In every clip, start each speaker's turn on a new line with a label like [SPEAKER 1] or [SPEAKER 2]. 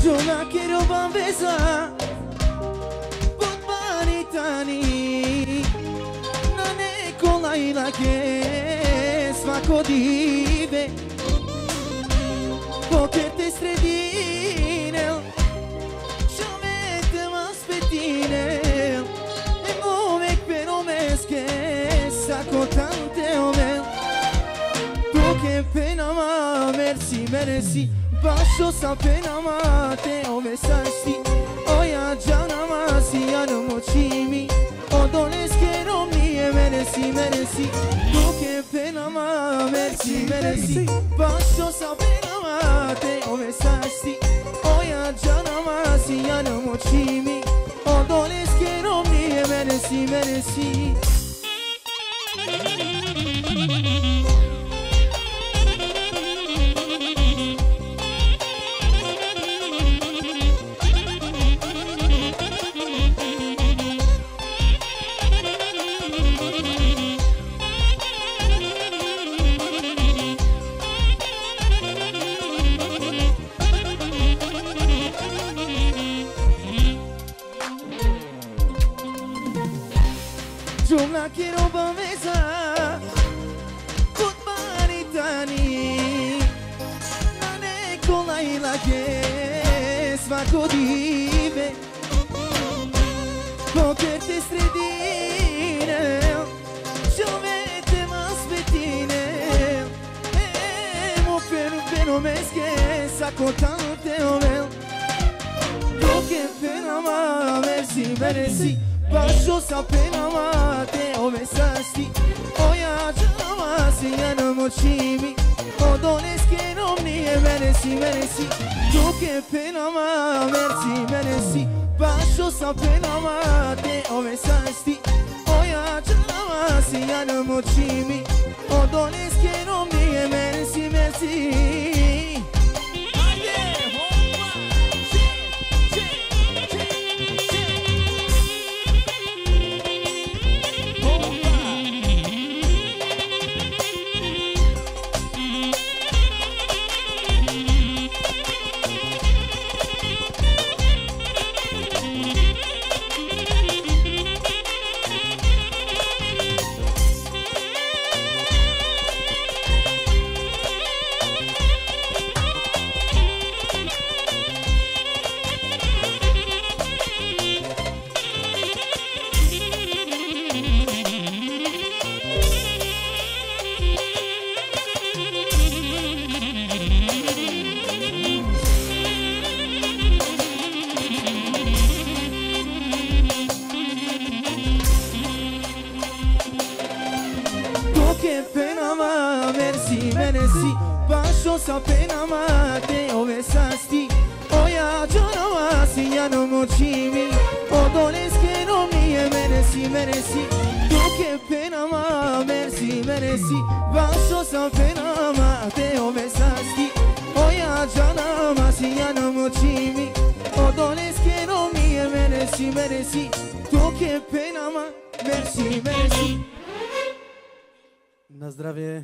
[SPEAKER 1] Giorna che roba besa Pot banitani Non è kolay la che svako dive Poker te stredine Ciamete maspetine E movek pero meske Sako tante omel Poker penama Merci meresi Bașo sa penama Te ovesasti Oia janama Si anumocimi Odolesc che non mi è meresi meresi Poker penama Merci meresi Bașo sa penama Te ovesasti Oia janama Si anumocimi Odolesc che non mi è meresi meresi Giorna che roba mesa Pot banitani Non è kolay la che svako dive Poker te stredine Ciovete maspetine Emo per meske Sako tante omel Poker penama Merci meresi Bașo sa penama Te ovesasti Oia janama Si anumocimi Odolesc che non mi è meresi meresi Tu che penama Merci meresi Bașo sa penama Te ovesasti Oia janama Si anumocimi Odolesc che non mi è meresi meresi Bașo sa penama Te ovesasti Oia janama Si anumocimi Odolesc che non mi è meresi meresi Tu che penama Merci meresi Bașo sa penama Te ovesasti Oia janama Si anumocimi Odolesc che non mi è meresi meresi Tu che penama Merci meresi Na zdravie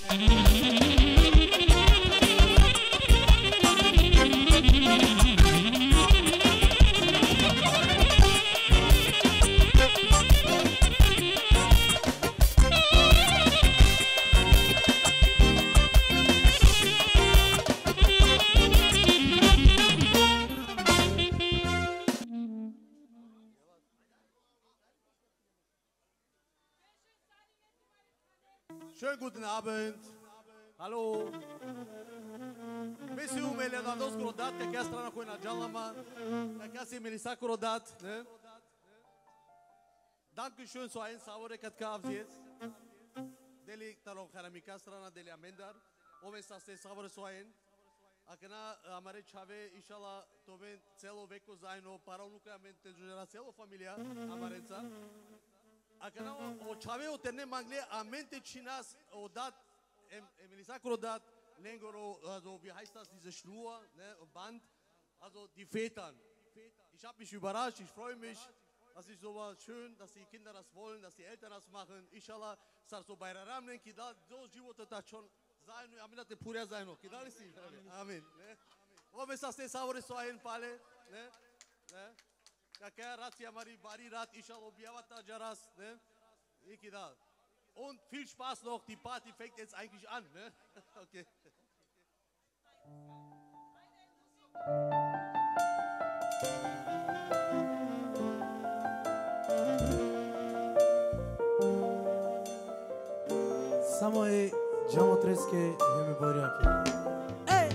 [SPEAKER 2] Schönen guten Abend. Hallo. Mesiu me le-a dat scrodat, că chiar strana cu Najalama, că chiar se melisa scrodat, ne? Danke schön so ein saure kat ka jetzt. Deli talon kharamika strana deli amendar. Ome sa se saure so ein. Akena amare chave inshallah toben celo veco zaino para un lucramente genera celo familia amarența. Akena o chave o terne mangle amente chinas o dat Melissa Krodat, Lengoro, also wie heißt das, diese Schnur, ne, Band, also die Vätern. Ich habe mich überrascht, ich freue mich, das ist sowas schön, dass die Kinder das wollen, dass die Eltern das machen. Inshallah, sar so bei Ramnen, kidal, so života ta schon sein, amina te puria sein noch, kidal ist sie. Amen. Wo bist das denn saure so ein Pale, ne? Ne? Ja, kein Rat, ja mari bari rat, inshallah biawata jaras, ne? Ikidal. Und viel Spaß noch, die Party fängt jetzt eigentlich an, ne? Okay.
[SPEAKER 1] Samo je džamo treske i me borjake. Ej!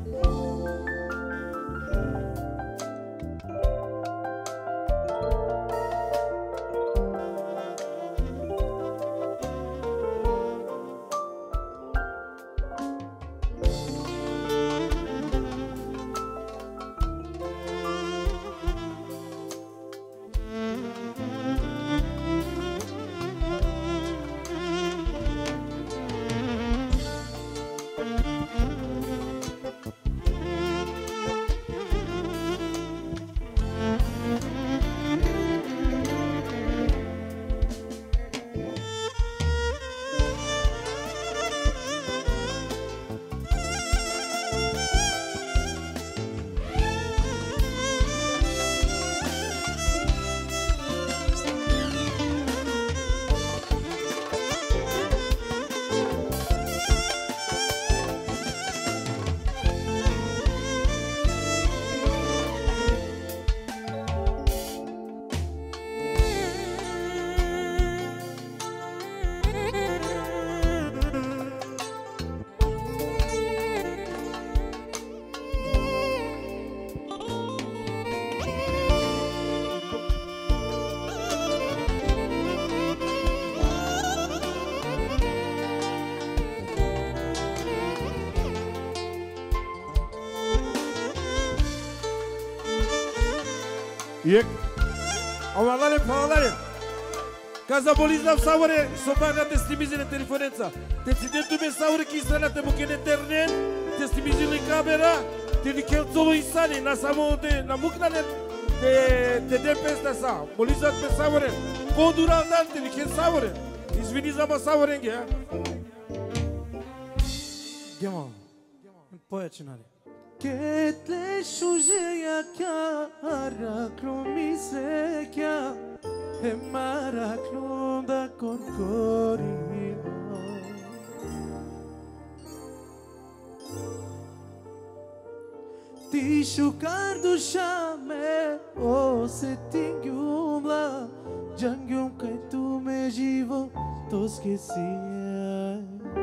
[SPEAKER 3] Jek, amalare pahalare. Casa bolizna saure, sobana te stimizile telefonența. Te ținem tu saure ki sana te buken internet, te stimizile camera, te dikel solo isani na samo te na muknane te pesta sa. Bolizna te saure. Kodura nan te dikel saure. Izvini za ma saure nge, ha.
[SPEAKER 1] Gemo. Poja činare. Ketle šužeja kja, araklomi se kja, emaraklom da korkorima. Ti šukar duša me osetingjumla, džangjum kaj tu me živo to skesija.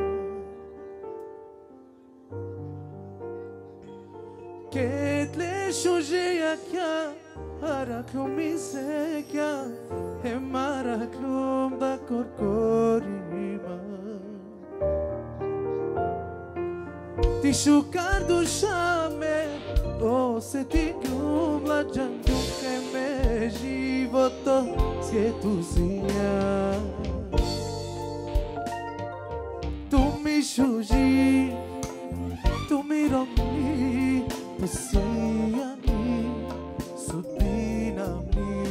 [SPEAKER 1] Ketle šužeja kja, araklomi se kja, emaraklom da korkorima. Ti šukar duša me osetingjumla, džangjum kaj me živo to skesija. Tu mi šuži, tu mi romni, Посияни, судбина ми.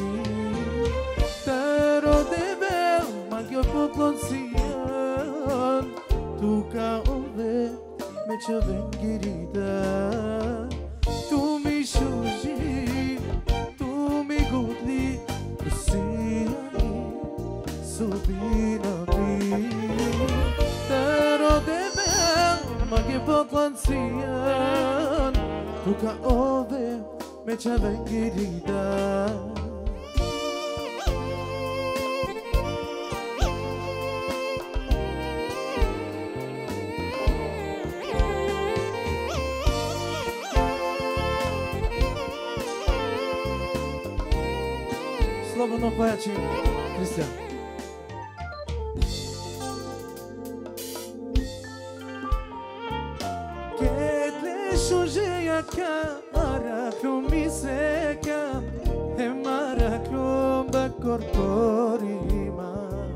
[SPEAKER 1] Таро дебел, магиот поклон сиян, тука ove me që vengirida tu mi shuji tu mi gudli kusini subina mi tero debe mage poklansian tu ka ove me që vengirida Slovo no poeci, Cristian. Ketle shujeja ka araklo miseka e maraklo bakorporima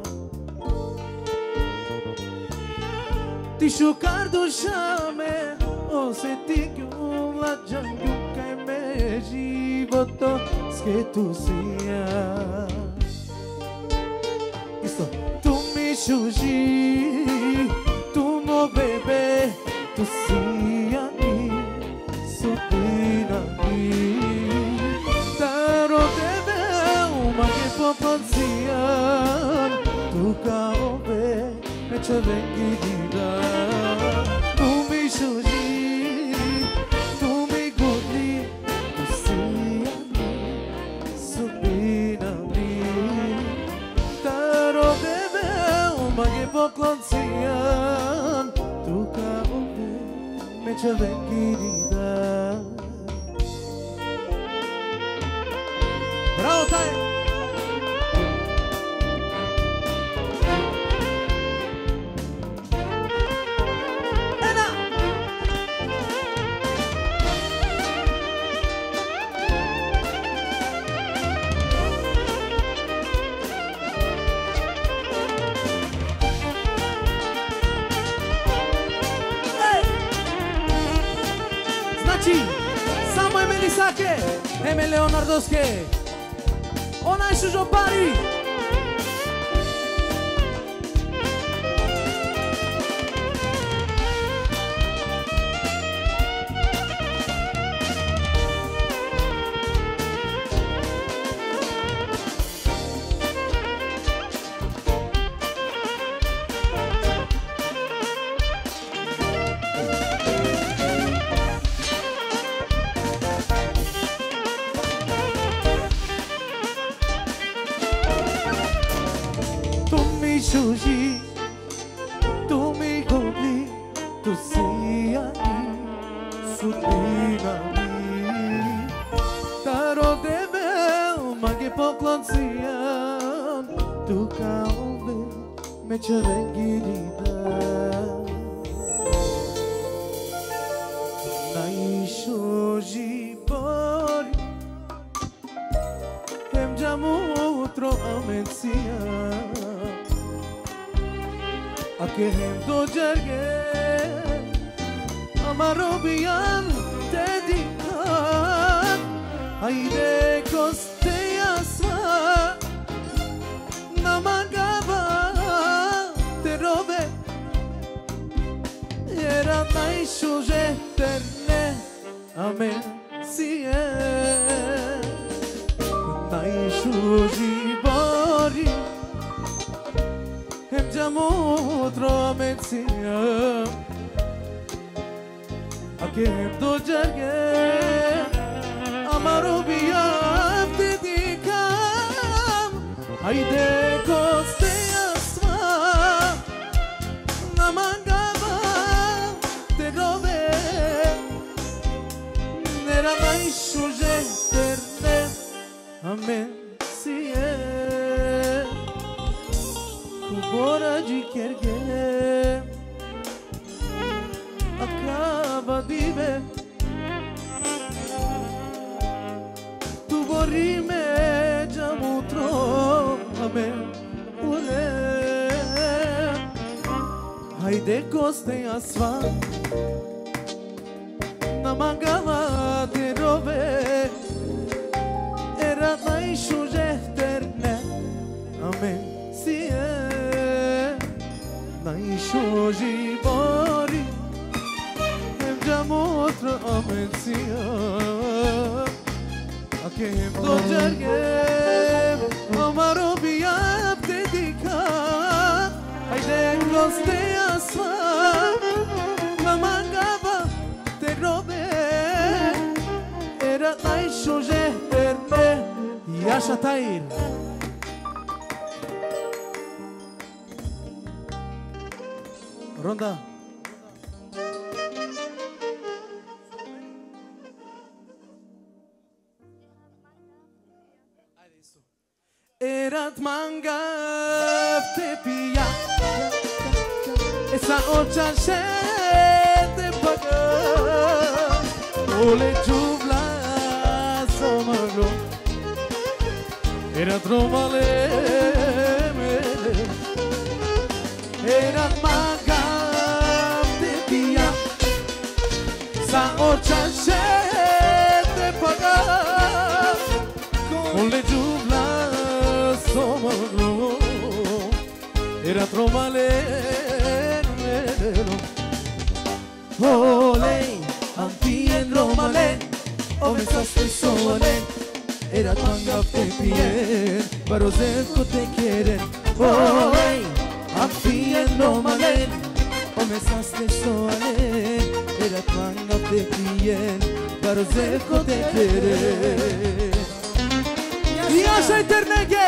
[SPEAKER 1] Ti shukar dushame ose ti gyum la jangu kai me životo che tu sia Isto tu mi shuji tu mo bebe tu sia mi supina mi taro debe uma che popansian tu ka ove me che vengida tu mi shuji tu mi gudli tu sia poklonsian tu ka ove me që vengirida Bravo taj! Ena! Samo e Melisake, Eme Leonardoske, ona je Šužopari. Shuji, tu mi gobli, tu sia mi, supina mi. Taro debe, mage poklonsian, tu ka ove me që vengirida. Na i shuji bori, hem gjamu tro amensian. A che do gerge amarobian dedicat Haide coste asma namagava te robe Era mai shuje terne amen sie Mai shuji bori Hem gjamu tromensia A che hem do gerge Amarobiya dedicam Haide coste asma Namangava te robe Nera mai shuje terne Amen siye Bora de kerge acaba de ver tu borime jamutro amen ule haide coste asfa namangava de rove era mai shuje terne amen si Nai shoji bori
[SPEAKER 2] sia a che do jargem amaro bia dedica ai dengos te asfa ma mangava te robe era ai shoje terne ya shatair ronda erat manga te pia esa ocha te paga ole jubla somaglo erat romale erat manga te pia sa ocha te paga ole jubla somaglo era tromaleno olei ampien romalen o me saste solen era tanga te pien barozeco te quieren olei ampien romalen o me saste solen era tanga te pien barozeco te quieren y așa eternege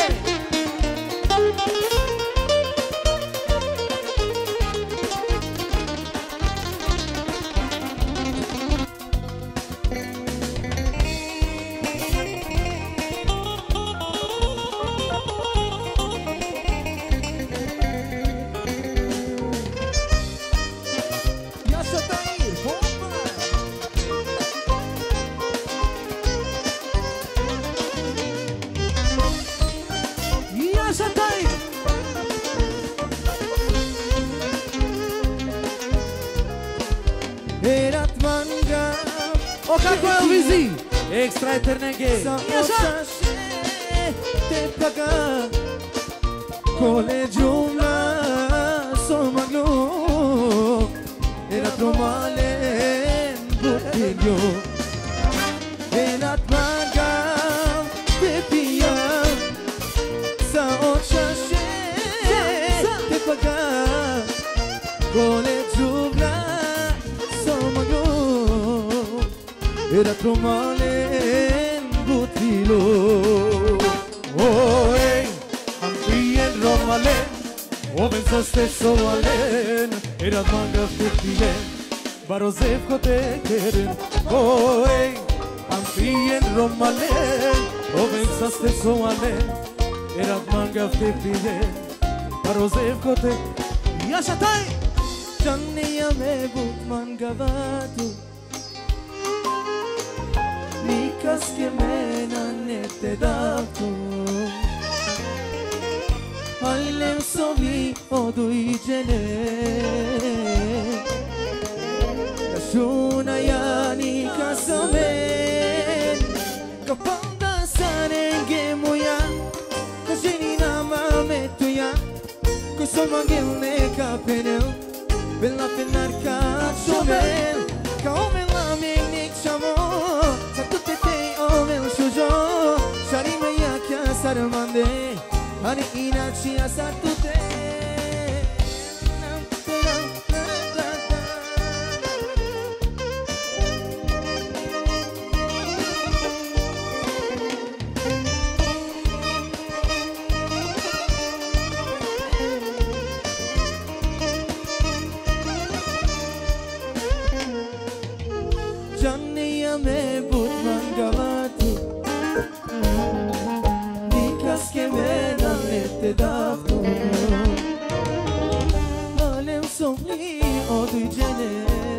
[SPEAKER 2] Kako Elvizi, extra eternege.
[SPEAKER 1] Sa ocha te paga colegium la somaglo era tromale butilio erat maga te pia sa ocha te paga colegium la somaglo era tromale butilo
[SPEAKER 2] Oi, ampien romalen o pensaste soalen era manga futile barozevko te keren Oi, ampien romalen o pensaste soalen era manga futile barozevko te Yaşa tay
[SPEAKER 1] Canlıya mebut mangavatu Nikas que mena nete datu Alem sovi odu icene Kashuna ya nikas amen Kapanda sanenge muya Kashini nama metuya Kusomagil ne kapenel Bella penar kachomel Kaomel amignik chamo Sharime ya kya sarmande Hani inakshi asatute Janniya me but mangavatu que mena nete dafto Alem somni odu icene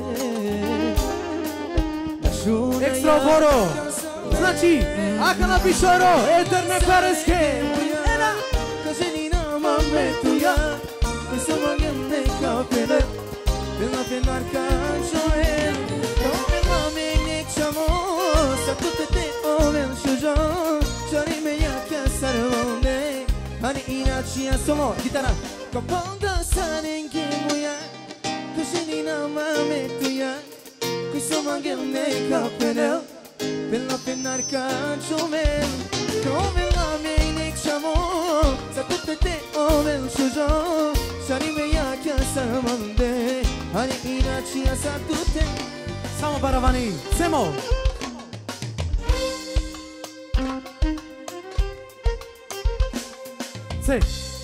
[SPEAKER 2] Extra voro Znači, aka napišoro Eterne pereske
[SPEAKER 1] Era Kaženina mametuja Kusomagem ne kapele Bela penar kanchoen Kamen ameng nek chamo Satute te omen shujo Sharime ya kya sarvande Hani inakshi asomo Gitara Kapanda sanenge muya Kaženina mametuja mi so mangione capelel per la pennar cancionel come la mia inexamo sa tutte te ovel shujo sari meya kya samande ani inachi sa tutte
[SPEAKER 4] Samo baravani Semo Se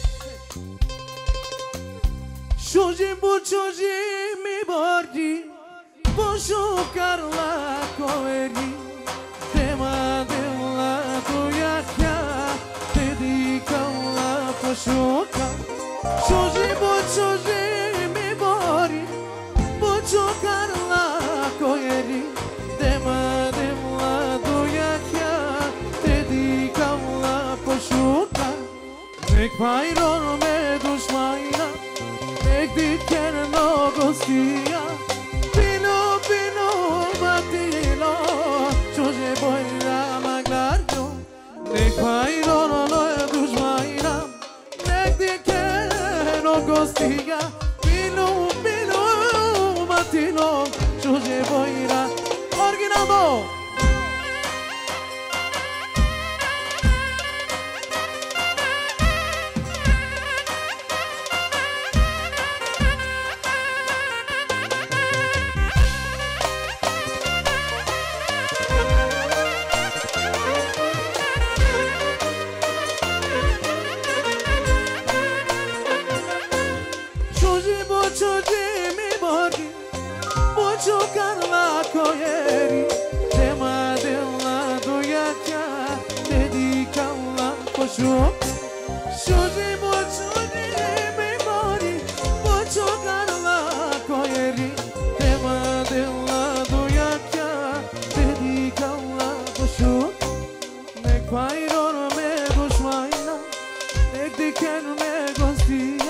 [SPEAKER 4] Shuji buchuji mi bordi Bushu karla koeri Tema dela tuyakya Dedika la poshuka Shuji buchuji mi bordi Bushu karla koeri Tema dela tuyakya Dedika la poshuka Nek payron me dushmaina Nek diken no gostia Pino pino matino Choje boira maglardo Nek payron no dushmaina Nek diken no gostia Pino pino matino Choje boira Originaldo Koyeri, tema della doyacha, dedica la posho. Shuji bochuni memori, bocho karla koyeri, tema della doyacha, dedica la posho. Nek payron me dushmaina, nek diken me gostia.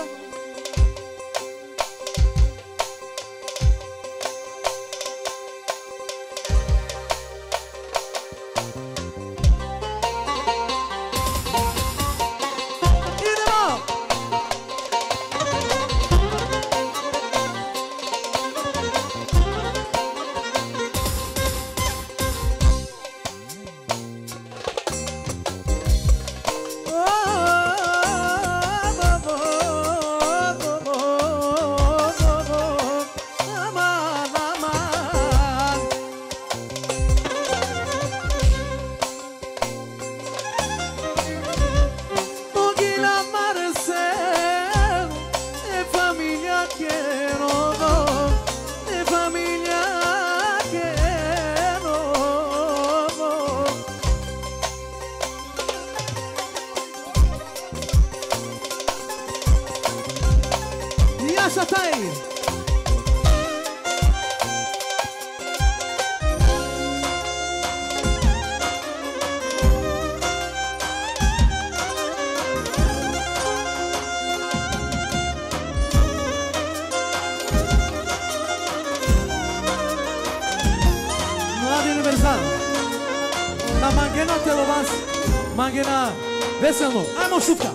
[SPEAKER 4] Na Manguena Telovas, Manguena Veselno, ajmo šupka.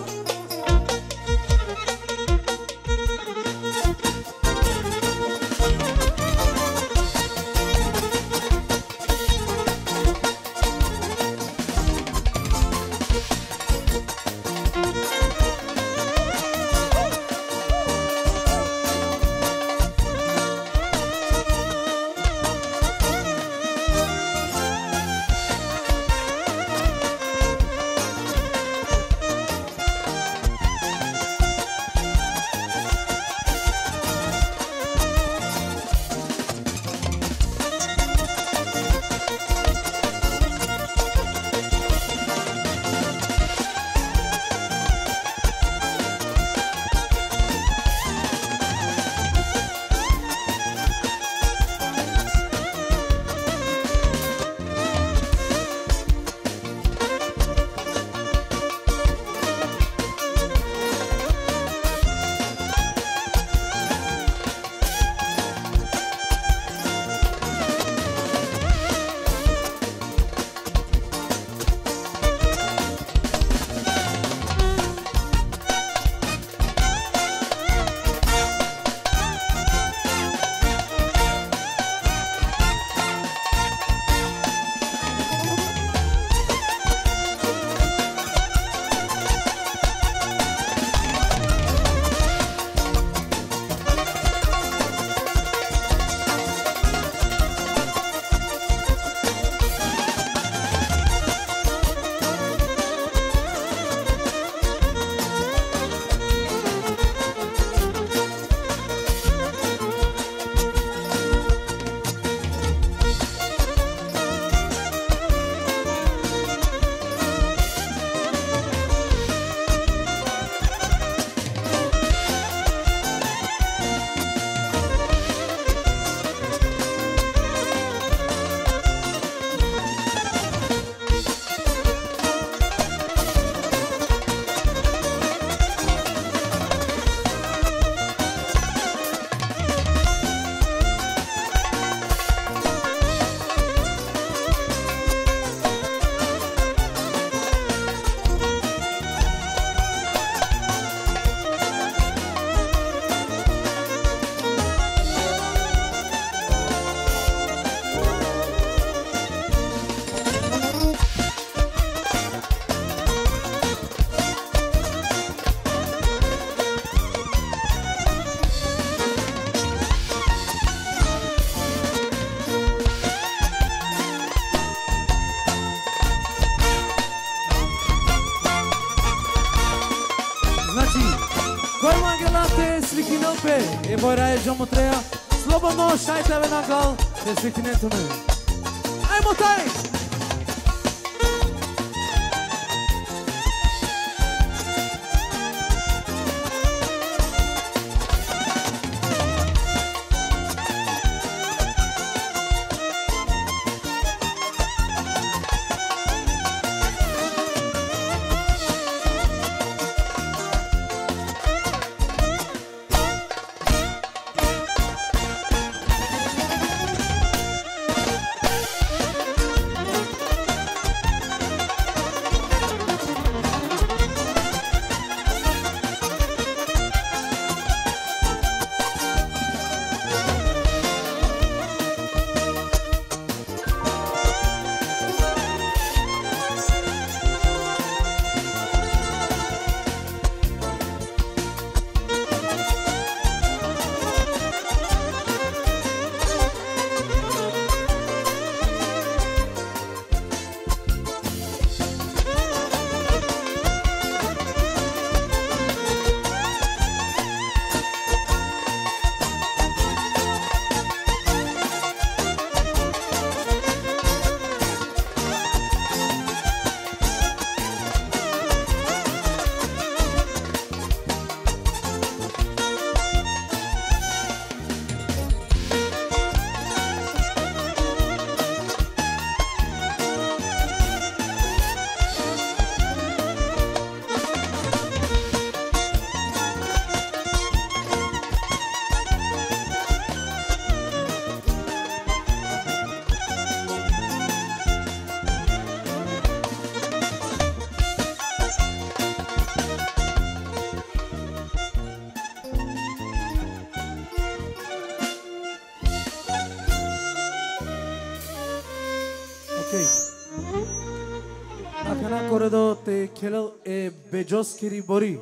[SPEAKER 4] Ekipe, Eboyra Ejomu Treja, slobodno šajte na gal, respektinentu me. Ajmo taj! Akana koredo te kelel e bejos kiri bori.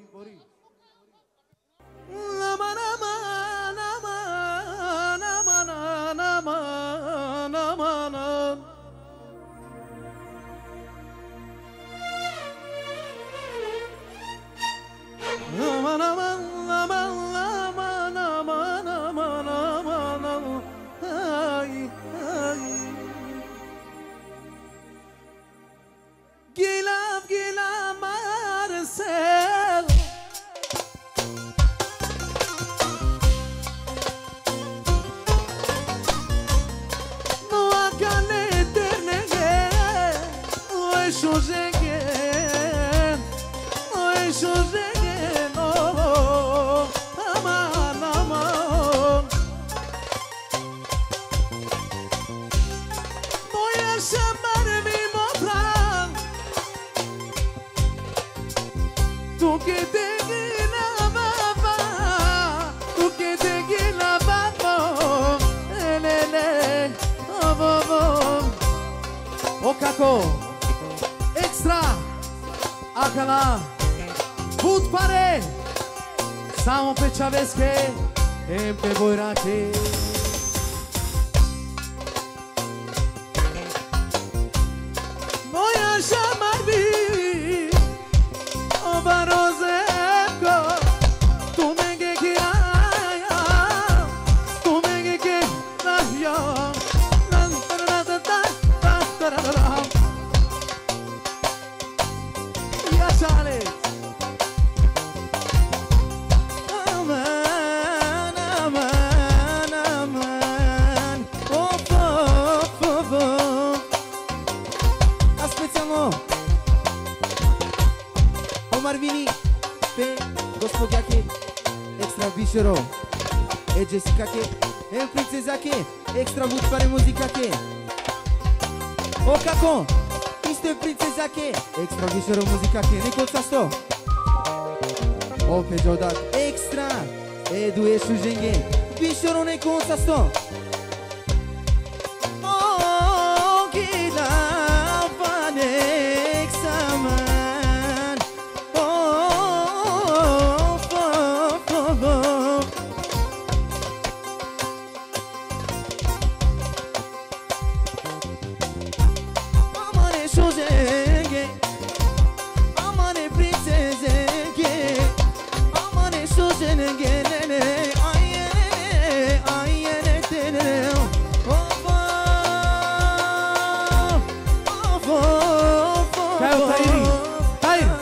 [SPEAKER 4] Gila Marcel. No akane ternege, oi shozege, no, aman, aman. Voy a llamar mi motran. Tu que te guinababa, tu que te guinababa, elele, o kako, extra, akala, put pare, samo pe Chavesche, e pe Boirache. Voy a llamarme Barozeko, tu me que ya, tu me que ya, ya sale. Aman, aman, aman, oh, oh, oh, oh. Aspețiamo. Omar Vini pe gospodiache extra bișero e Jessica che e prințeza che extra but pare muzica che o kako isto e prințeza che extra bișero muzica che Nicolța sto o pe Jodat extra e due shujenge bișero Nicolța sto o gila vane examen. Amane princeze, amane sozene gelene.
[SPEAKER 1] Tairi. Tairi.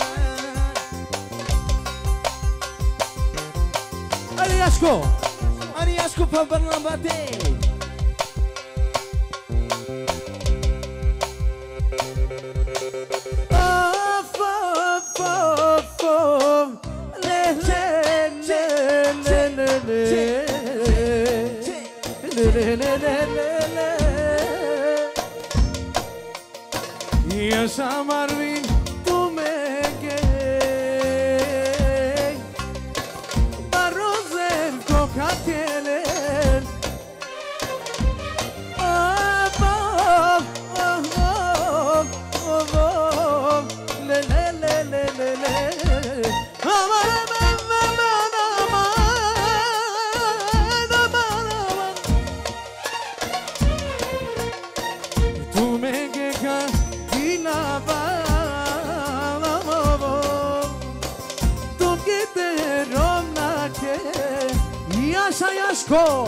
[SPEAKER 1] Ariașco. Ariașco pe Barnabate. Yaşa Marvin tu mege Barrozen kokatelen Le le le le le le Aman Yaşa Yaşko.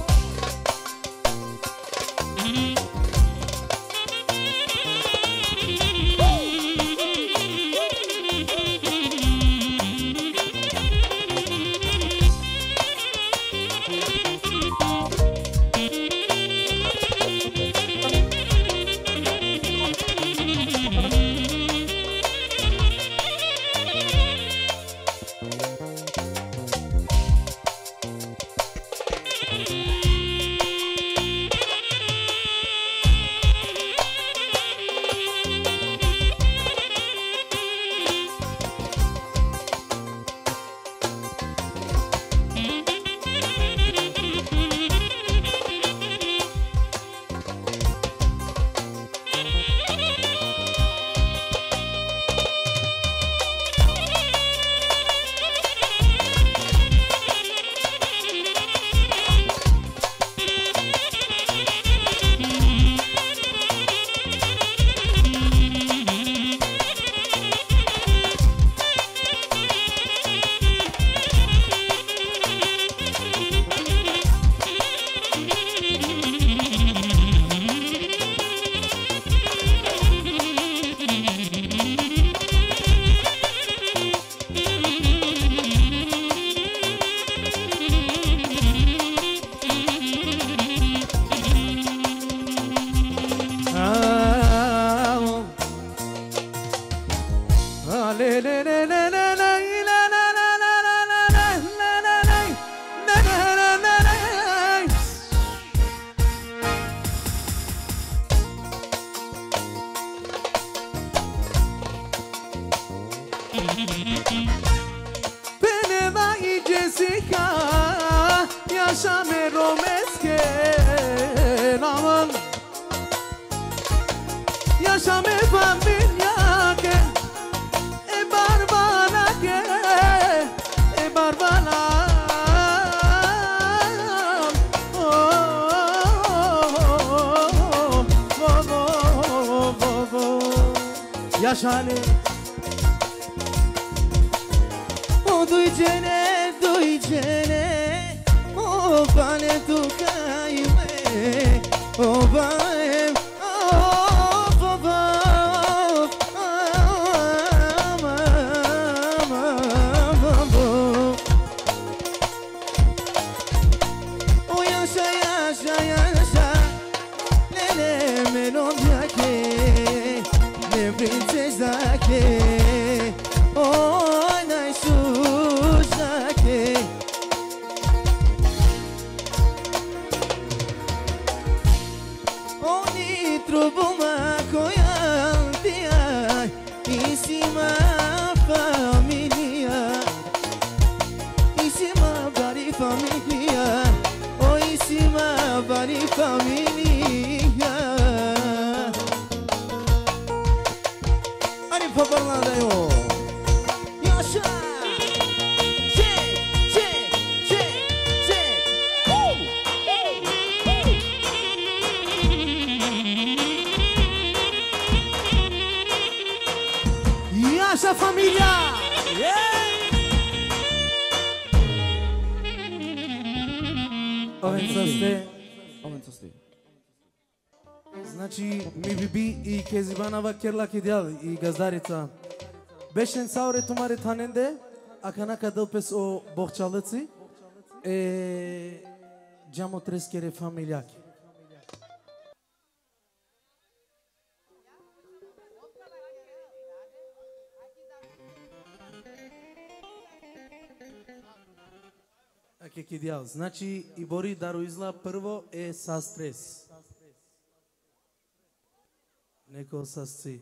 [SPEAKER 1] Yaşale O duycene O bane tu kaime O baem O yaşa yaşa yaşa Lele melodya ke Princesa que oh nai suja que oni trobuma coyantia insieme famiglia insieme vari famiglia oh insieme vari famiglia Paparlarda yo Yaşa Çek Çek Çek Çek Yaşa familia Avanzaste Значи ми биби и Кезибанова Керлак идеал и газдарица. Бешен сауре тумаре таненде, а канака дълпес о бохчалъци джамо трескере фамилияки. Идеал. Значи и Бори Даруизла първо е са стрес. Неко са си.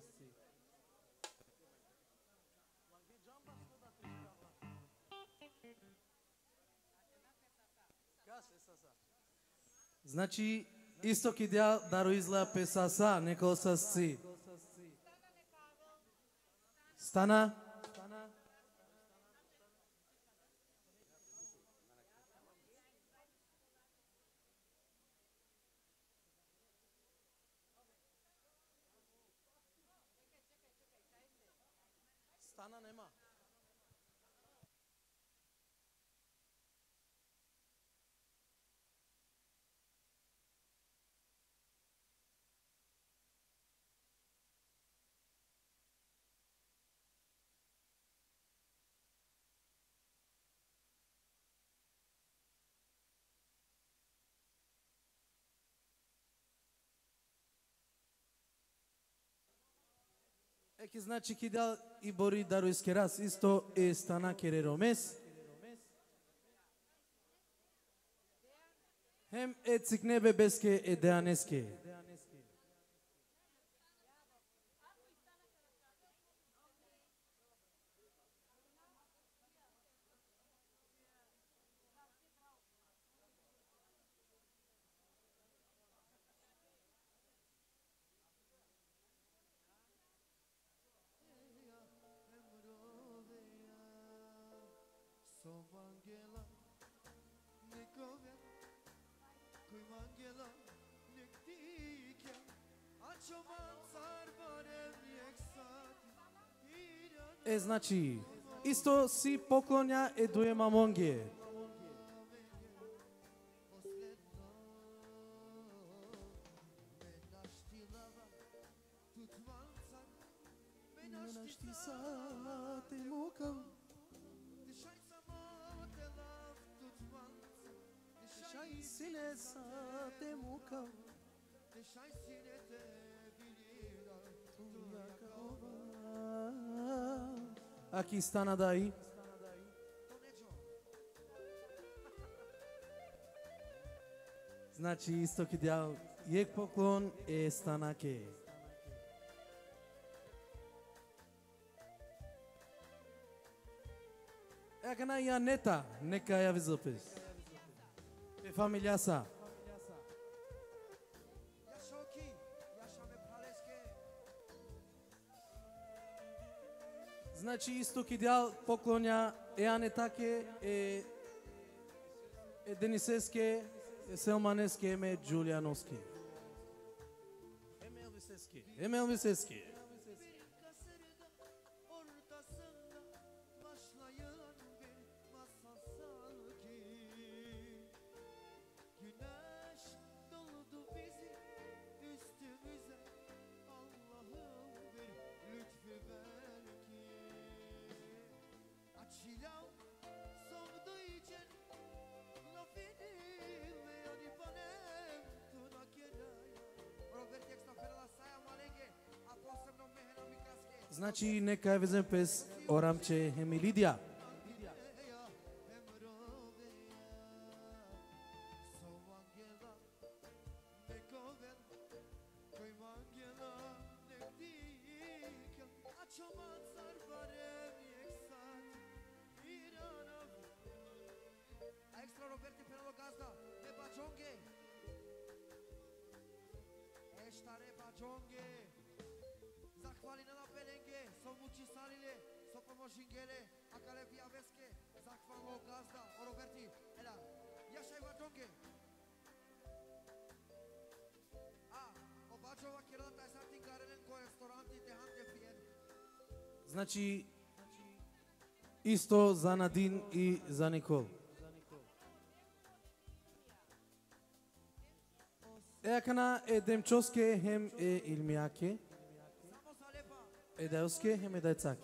[SPEAKER 1] Значи исток идеал Даруизла песаса, неко са си. Стана? Стана нема. Еки значи кидал и Бори Даруиски раз, исто е стана кереромес. Хем е цикнебе безке е деанеске. Значи, исто си поклоня е дуема монге. Aqui stana daí. Значи исток идеал ек поклон е станаке. Ека я нета, нека ја ви запис. Е фамилијаса. Значи исток идеал поклоня е анетаке, е денисеске, е селманеске, е джулиановски. Е мелвисески. Значи нека ја везем пес Орамче Емилидија. Значи исто за Надин и за Никол.
[SPEAKER 3] Eakana edemchoske hem ilmiake. Edaoske hem edaitsake.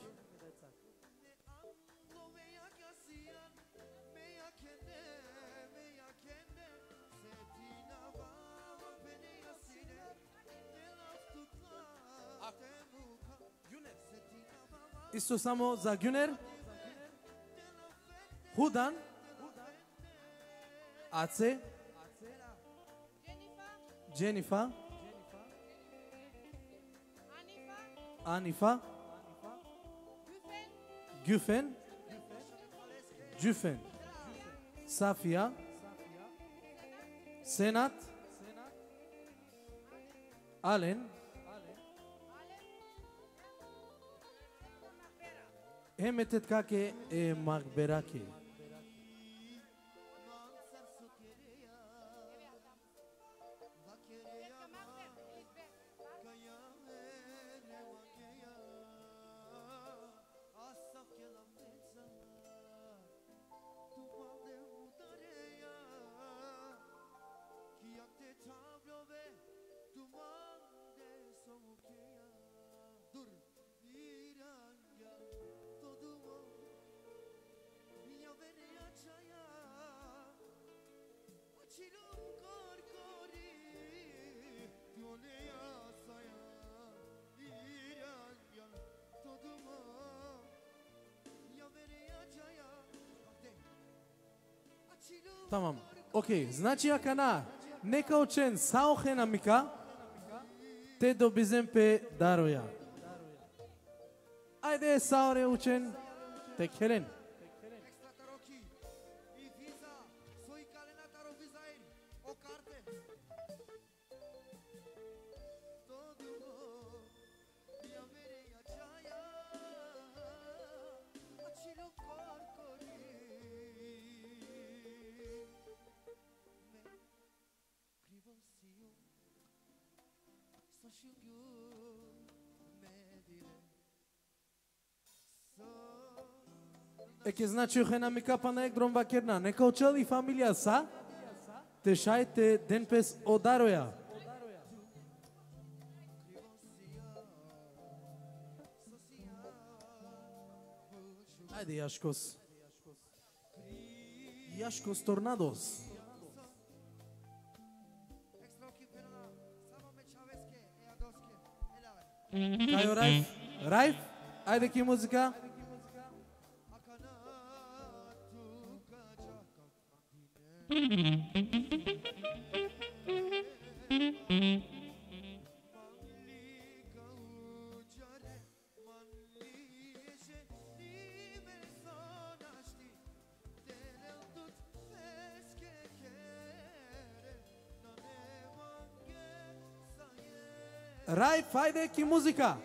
[SPEAKER 3] Isto samo za Güner. Hudan. Ace. Jennifer. Anifa. Güfen. Güfen. Safia. Senat. Allen. Hem etetkake magberake. Tamam. Окей, значи акана нека учен саохена мика те добизем пе дароя. Айде саоре учен те келен. Еке значи охена мика па на егдром вакерна. Нека учели фамилија са те шајте денпес одароја. Ајде Јашкос. Јашкос Торнадос. Кајо Рајф? Рајф? Ајде ки музика. Рајф, ајде ки музика.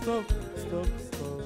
[SPEAKER 3] stop, stop, stop.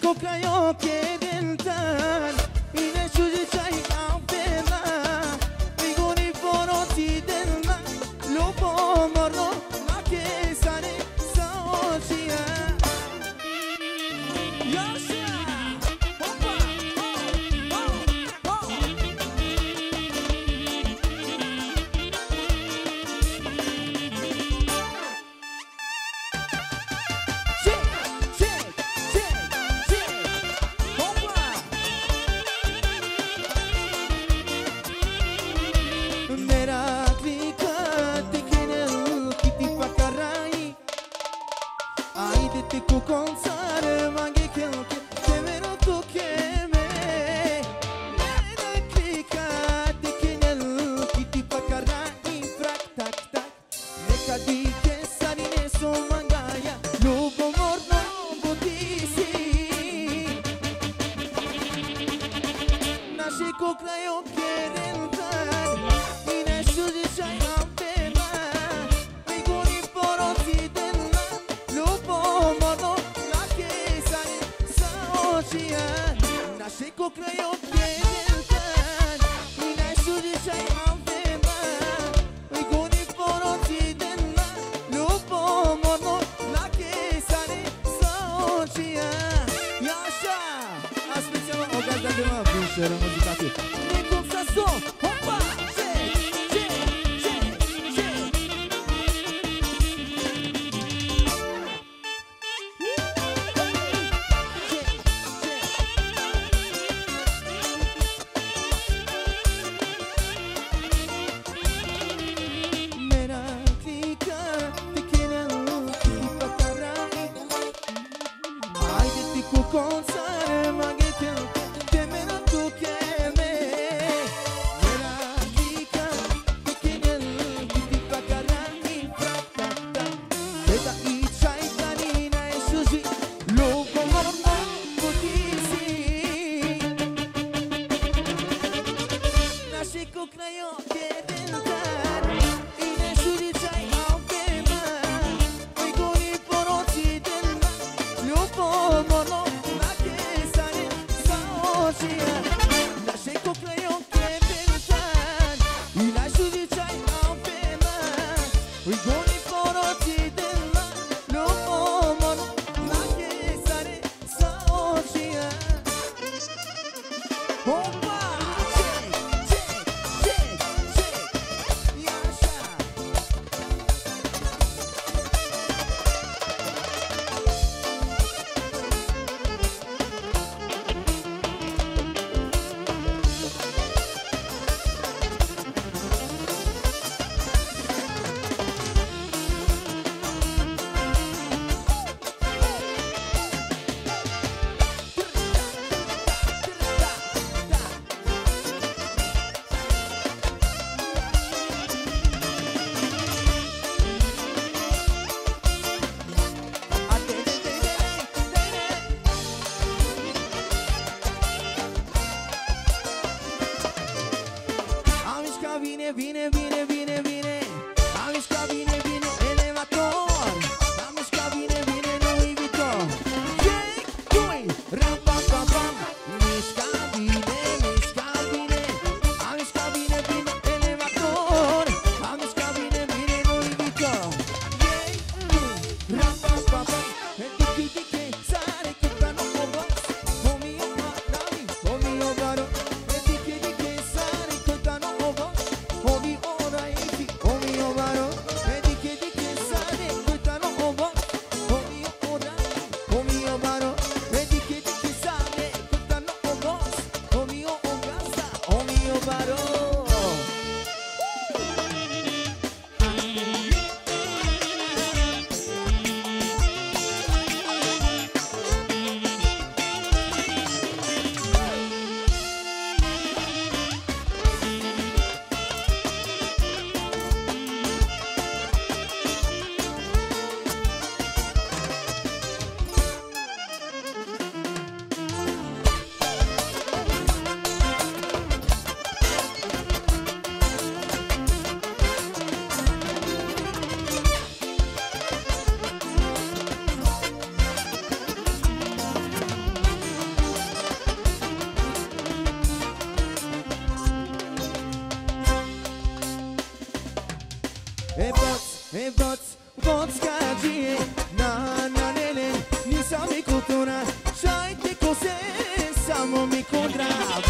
[SPEAKER 1] Koklayo kedentan Ine shuji chai ampena Migoni poroti delma Lopo morno Make sane saoshia Yasha Opa Ku koncer mange kelke temero tu keme Nena klika tekenel kiti pakara infrak tak tak Neka dike sarine so mangaya lugo morno botisi Nashi koklayo kerentan Ine shuji chai ampema Migoni poroti della lupo Naše koklayo kedentan Ina shuji chai ampema Migoni poroti della Lupo morno Lake sane saochia Yasha A specijalno ogazda dema Vinšera muzikati Nekom sa so Hopa Konser mange kelke temero tu keme Nera klika tekenel kiti pakara infraktata Eta I chai tanina e shuji Lupo morno botisi Nashi koklayo kedentan Ine shuji chai ampema Migoni poroti della Lupo morno Naše koklayo kedentan Ina shuji chai ampema Migoni poroti della Lupo morno Lake sane saochia Opa Yasha Vine Amișca vine elevator Amișca vine Louis Vuitton Jake Dui Ram-pam-pam-pam Mișca vine Amișca vine elevator Amișca vine Louis Vuitton Jake Dui Ram-pam-pam-pam Dike sare cântano o box Homie o baro Dike sare cântano o box Homie ora efi Homie o baro Dike sare cântano o box Homie ora Homie o baro Dike sare cântano o box Homie o gasa Homie o baro Poți cagie, na nele, ni sa mi cultura, c'hai te cose, siamo mi contra.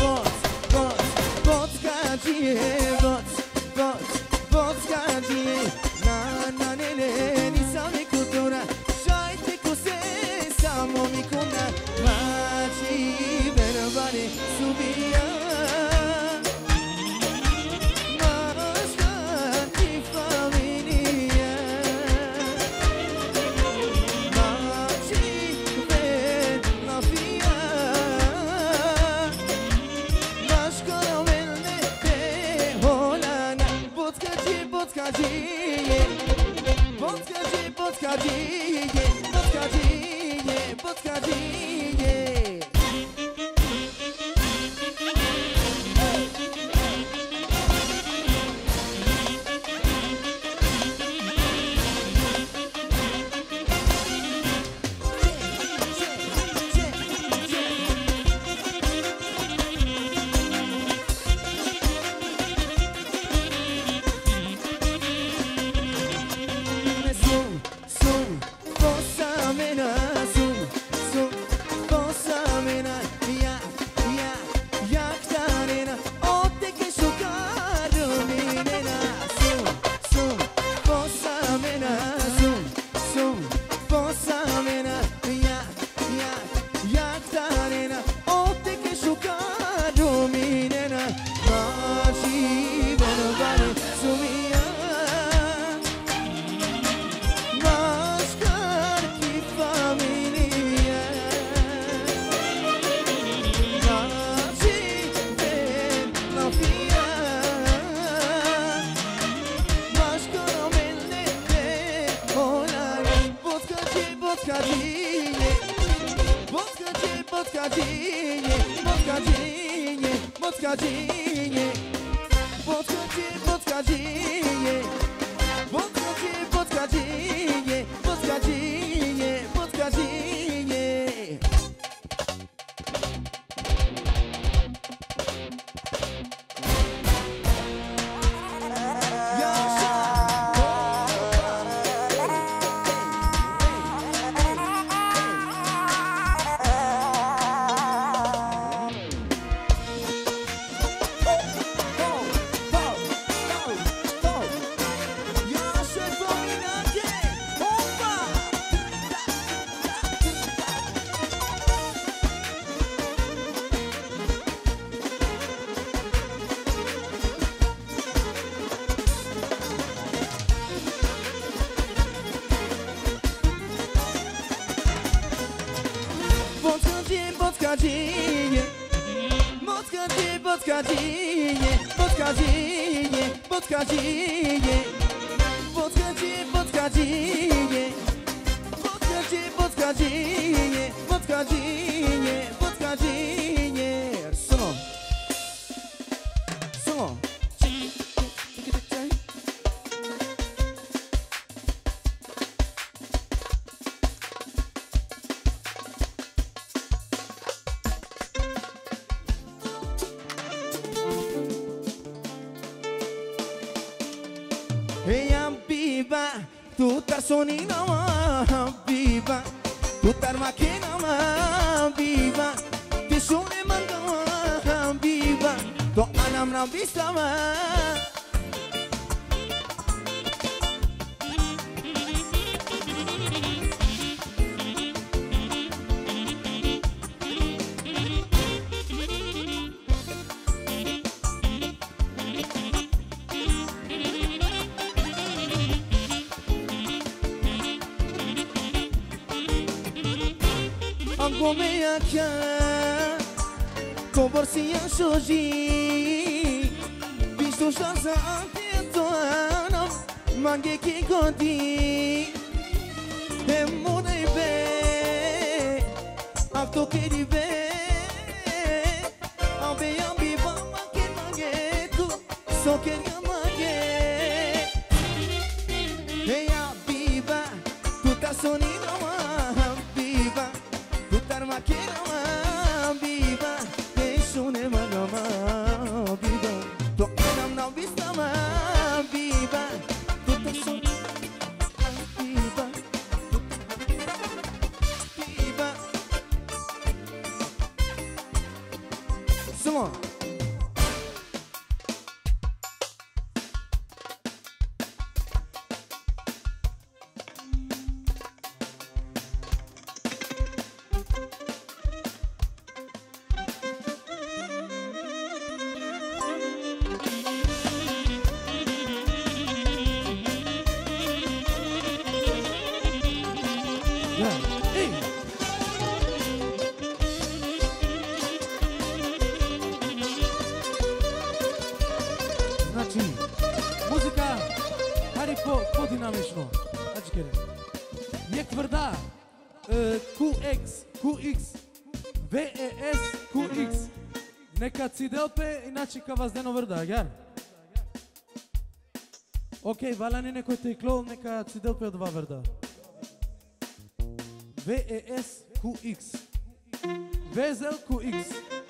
[SPEAKER 1] Poți cagie, poți cagie, na nele, ni sa mi cultura, c'hai te cose, siamo mi contra. Maci verbale subia. Sonina ma viva, tutar makina ma viva, tishune manga ma viva, to anam na vista ma. Conversia shoji Bisto shansa antietoana Mange ki konti Emuna ibe Akto kiri be Ambe ambi bama ke mange tu So kenya mange Eya biba Tuta sonina ma biba Tutar makina ma biba Teshune mana ma biba To anam na vista ma biba corazón. Viva, viva. Somos.
[SPEAKER 5] Neka циделпе, иначе ка вас дено врда, гар. Окей, валани некој текло, нека циделпе од два врда. VESQX. VZLQX.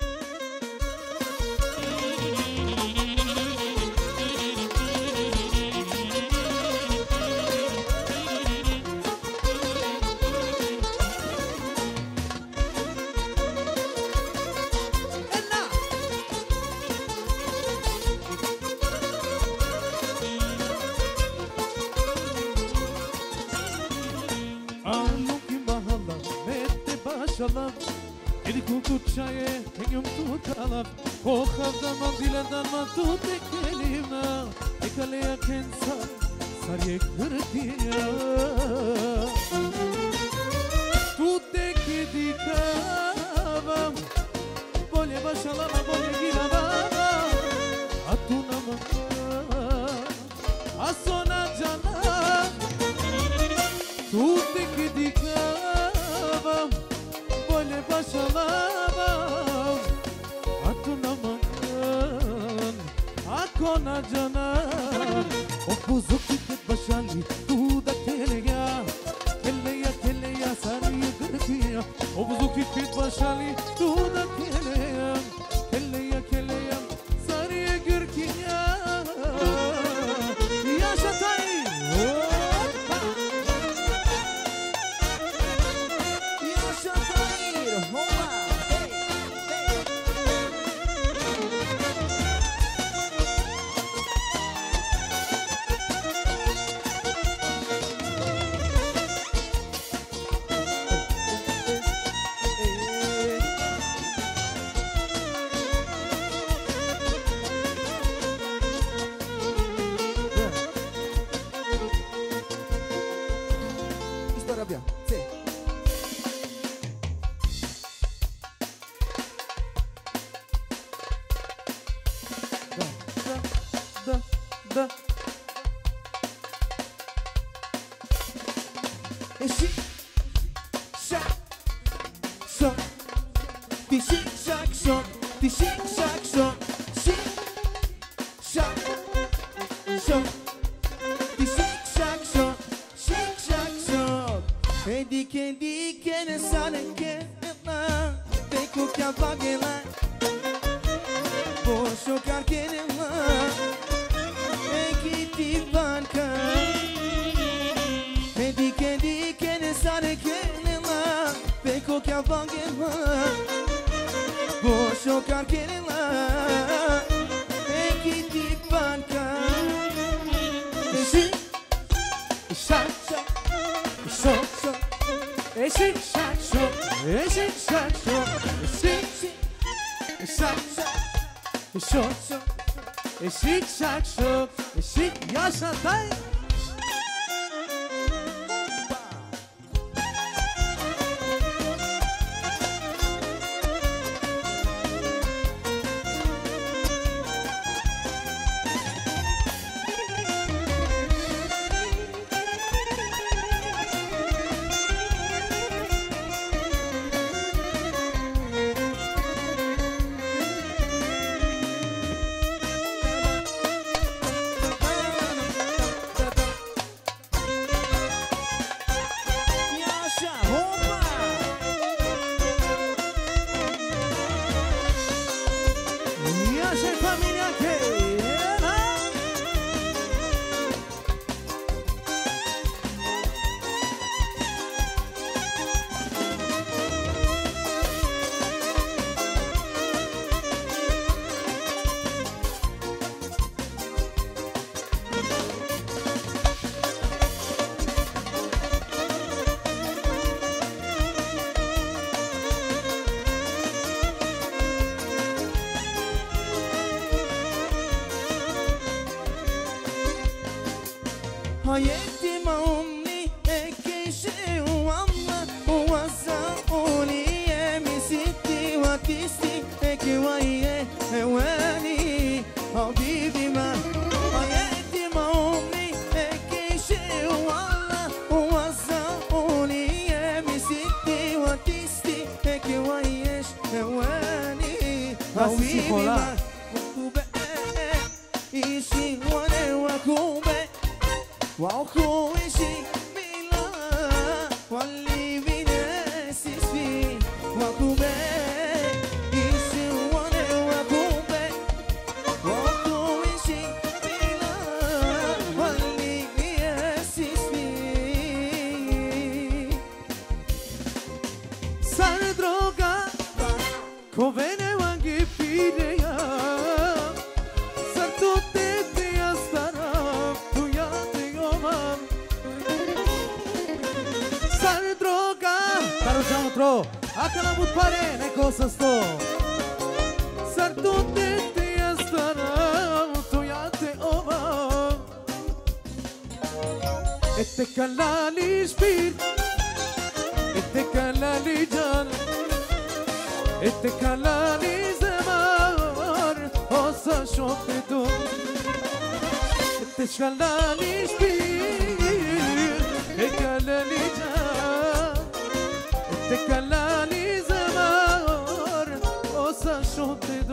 [SPEAKER 5] Idi kukuçaye kenyum tutalap Kokhavda mandiladan matute kelima Ekaleya kensa sarye kırdiya Tute kedikavam Bolje başalama bolje gilavama Atunama Asona cana Tute kedikavam Bolje başalamam Atunaman Akona canan O buzuk tiket başali Tuda keleya Keleya keleya sarıya gırkıya O buzuk tiket başali Tuda keleya Keleya keleya sarıya gırkıya Yaşatay
[SPEAKER 1] hayeti maumni ekeshe wamma wasauli emisitti watisti ekwaye hewani habibi ma hayeti maumni ekeshe walla wasauli emisitti watisti ekwaye hewani habibi ma ishi wane wakube wako ishi bila wali vinesis fi wakube ishi wane wakube wako ishi bila wali vinesis fi sar droga kovene wangi pideya
[SPEAKER 5] Acá la pare ne cosa sto Sartu te astara tu ya te ova Ette kalali spir Ette kalali jan Ette kalali zemar Osa şofetu Ette kalali spir Ette kalali jan Ette kalali zemar Osa şofetu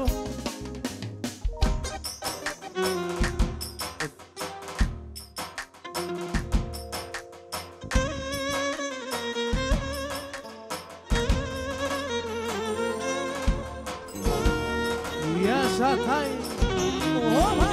[SPEAKER 5] Yaşatay Oha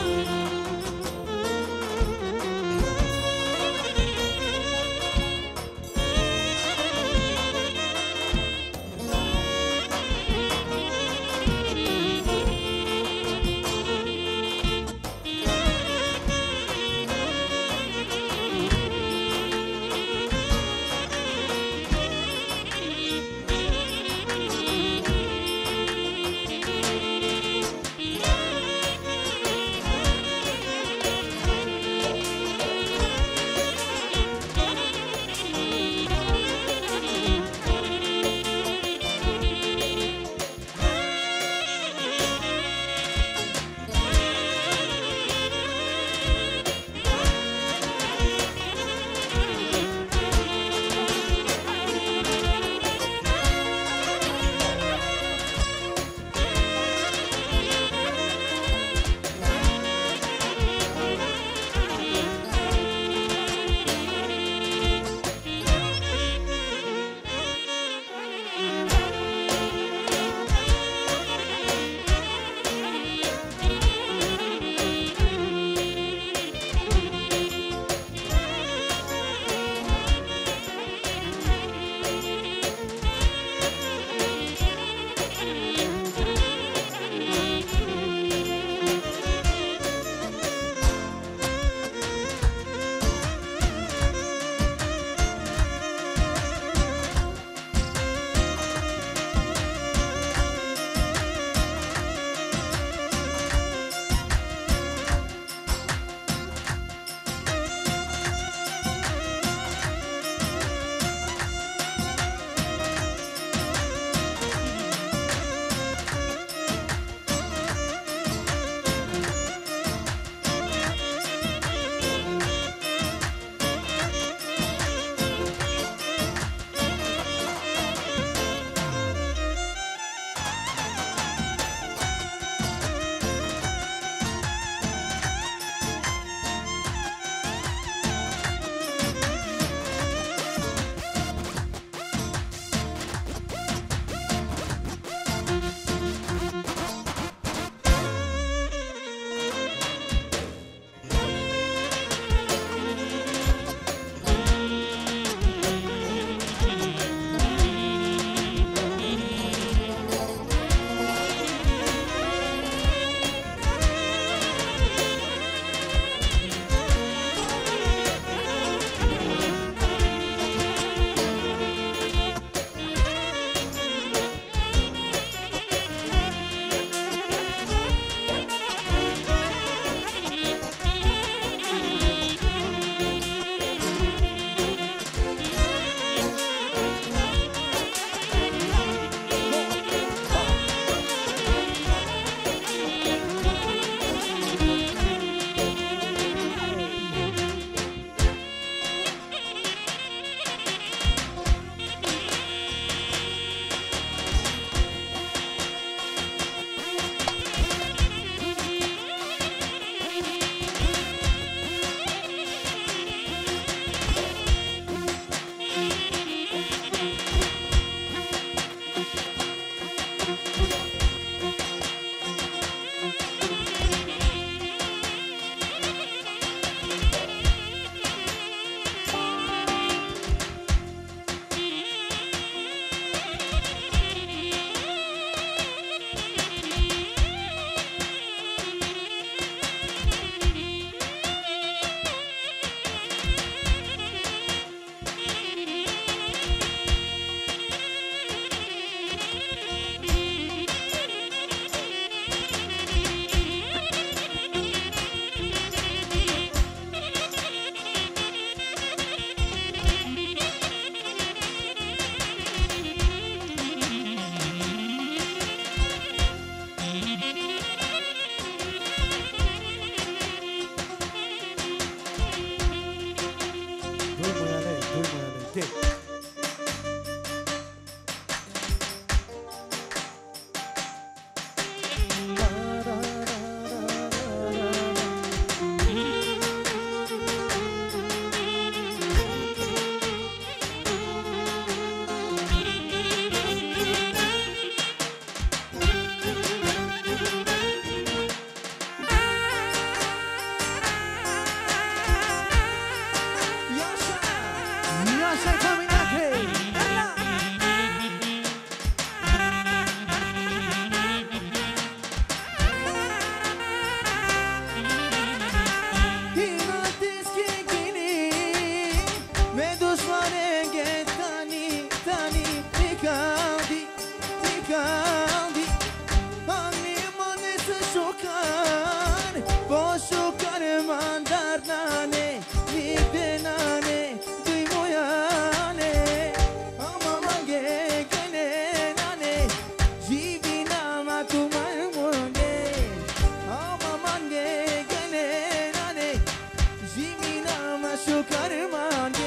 [SPEAKER 1] nane, nite nane, dui moiane. Ama mange gane nane, jivina ma tu mai monge. Ama mange gane nane, jivina ma shukar mange.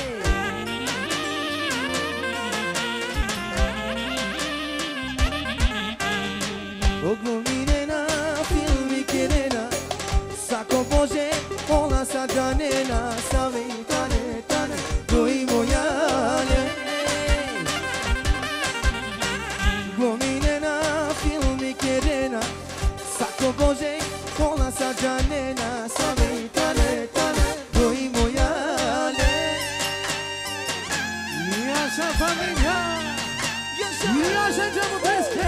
[SPEAKER 1] Ogluminena, filmi kerena, sako bože, ona sa danena, save tane tane, doi mojane. Ogluminena, filmi kerena, sako bože, ona sa danena, save tane tane, doi mojane.
[SPEAKER 5] Yasha familia, yasha jamu peske.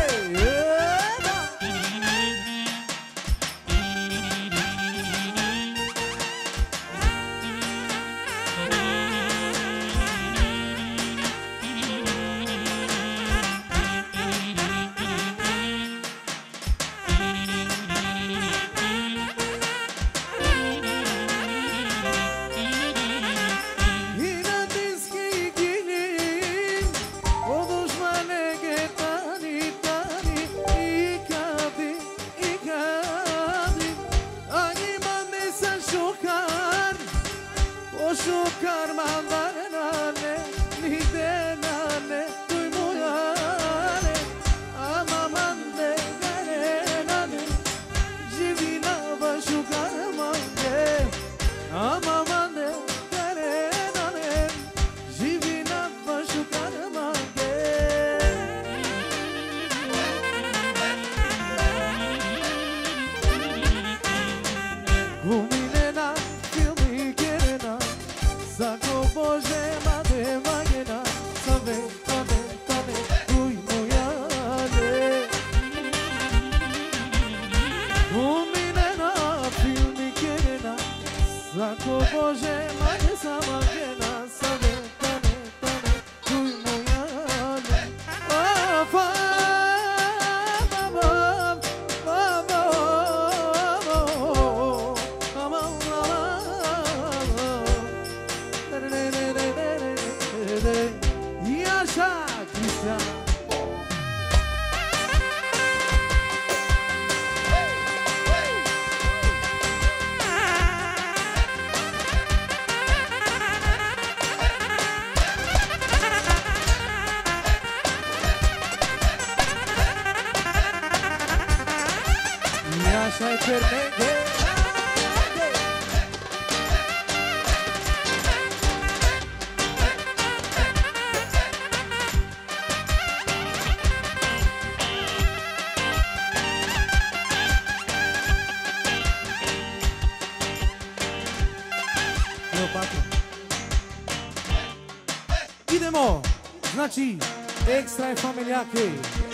[SPEAKER 1] Idemo, znači, ekstra je familijake.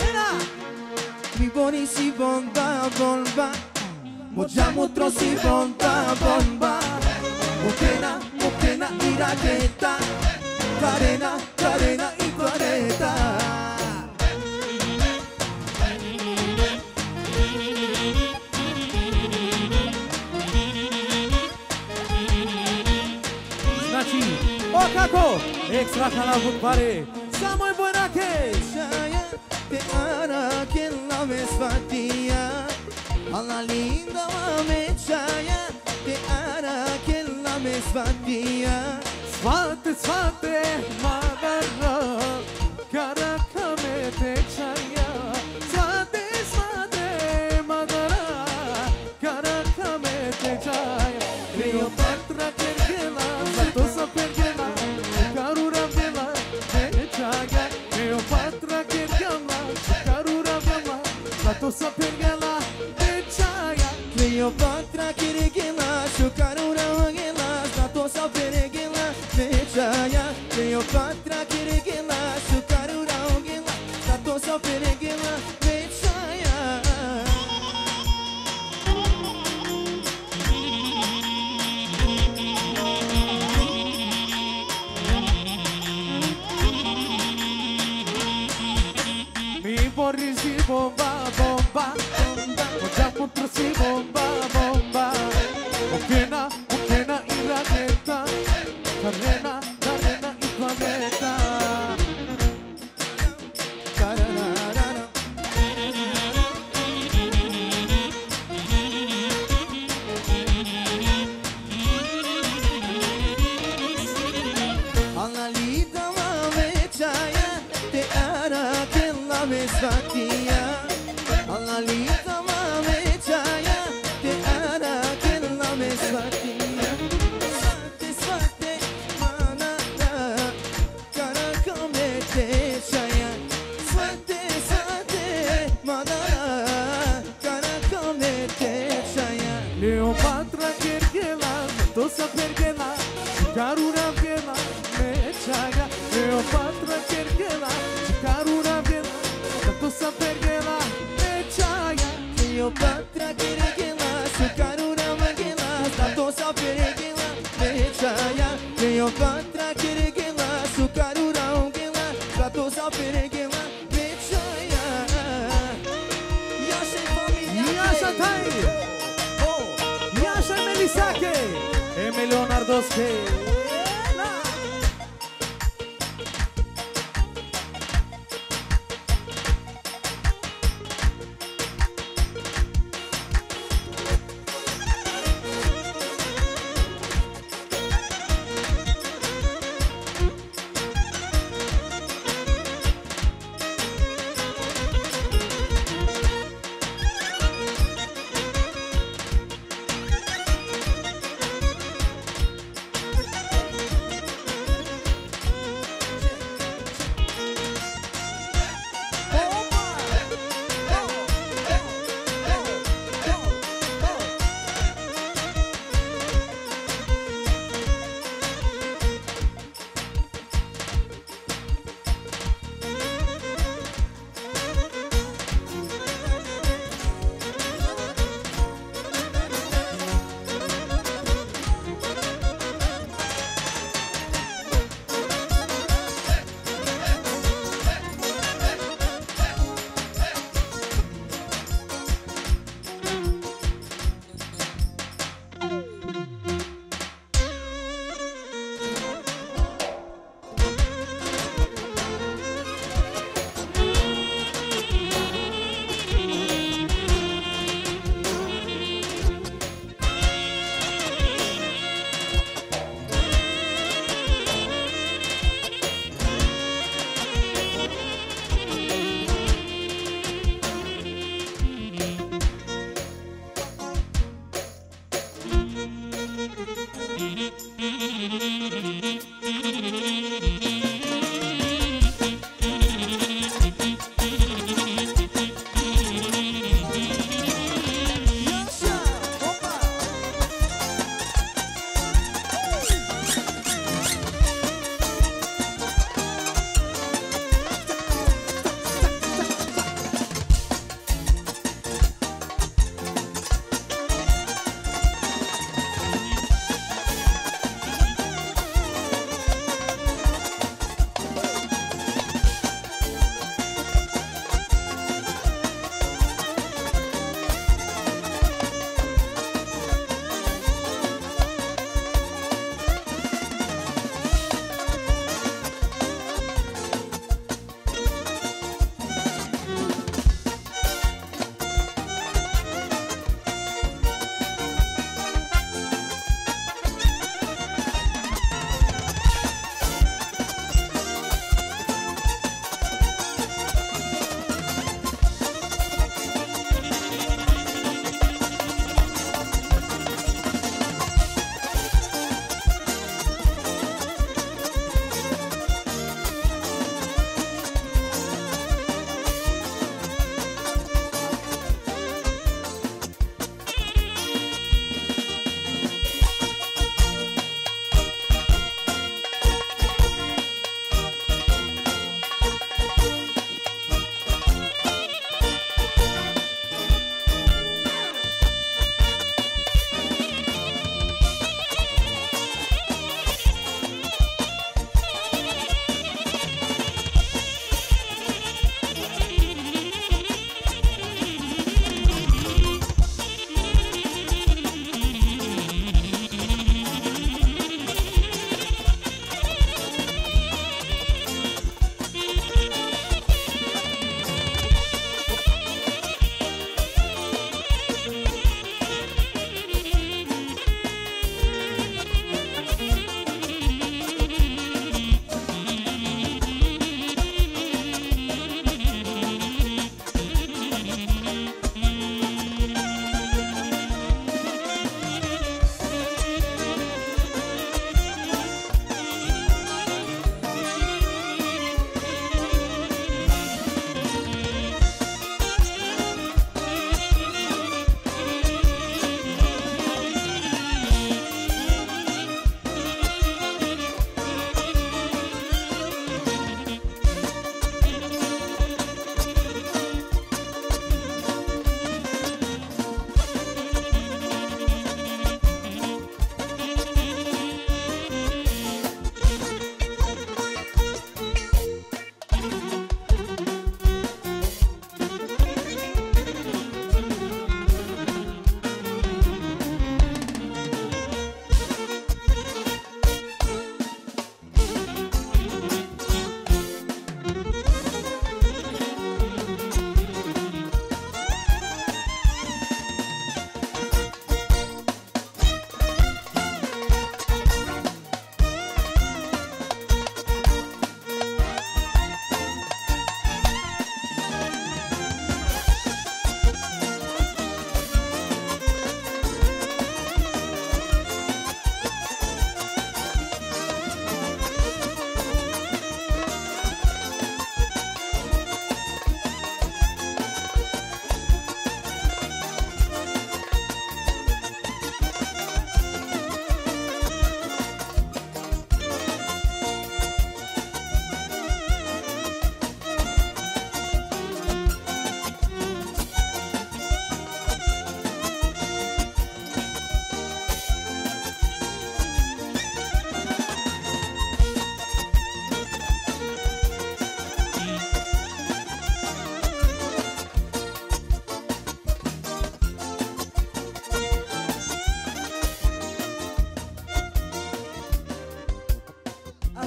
[SPEAKER 1] Mi boni si bomba, bomba, mođamo trosi bomba, bomba. Mokrena, mokrena i raketa, karena, karena i kareta.
[SPEAKER 5] Znači, o kako, ekstra kanal pare, samo je bojnake.
[SPEAKER 1] Shaya, te ara que la ves fatia, a la linda mame chaya, te ara que la ves fatia.
[SPEAKER 5] Svate, svate, magara, karaka me te chaya. Svate, svate, magara, karaka me te chaya. Cleopatra pergela, Zatosa pergela, Karura vela, te chaya. Cleopatra pergela, Karura vela, Zatosa pergela, te chaya.
[SPEAKER 1] Cleopatra pergela, Karura vela, Zatosa pergela, te chaya. Cleopatra pergela, Karura vela, Zatosa pergela, te chaya.
[SPEAKER 5] Borisi bomba, bomba, bomba, moja putra si bomba, bomba. Okena, okena.
[SPEAKER 1] svatia alla lita mame chaya te ara kella me svatia svate mana kara kame te chaya svate mana kara kame te chaya
[SPEAKER 5] Leopatra kergela tosa pergela karuna vela me chaya Leopatra kergela karuna vela tosa pergela me chaya
[SPEAKER 1] Cleopatra kergela sukaruna magela tosa pergela me chaya Cleopatra kergela sukaruna magela tosa pergela me chaya Yasha família
[SPEAKER 5] Yasha Tai Yasha Melisake e Leonardo Ske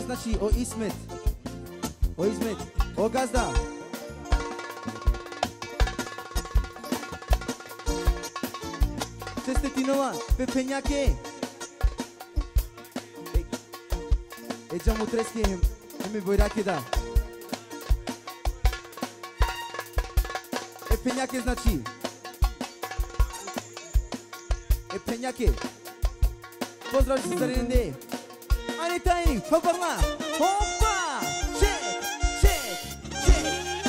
[SPEAKER 4] значи o İsmet. O İsmet. O gazda. Ce este Tinova? Pe Peñache. E geamul treske, mi bojrake da. E Peñache znači. E Peñache. Pozdrav se starinde. Ajde tajnik, poparla. Opa! Check, check, check.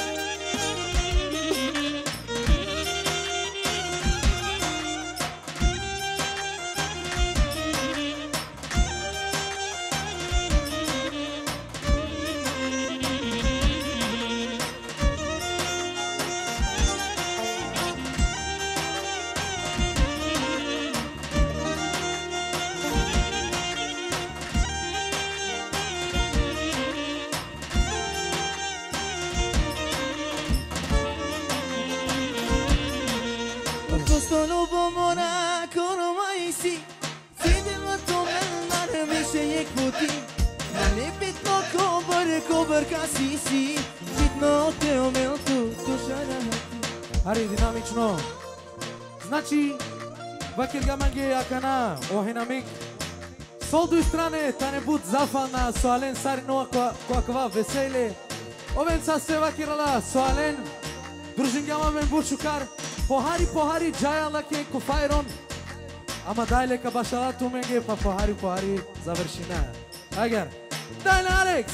[SPEAKER 5] Hari dinamično. Znači, vakir gamange akana ohenamik. Sol dui strane tane bud zafalna soalen sarino koakva vesele. Oven sa se vakirala soalen. Družin gamamen bučukar. Pohari jaya lake kufajron. Ama dajle ka bašalatu menge pa pohari završina. Agar. Dajle Alex!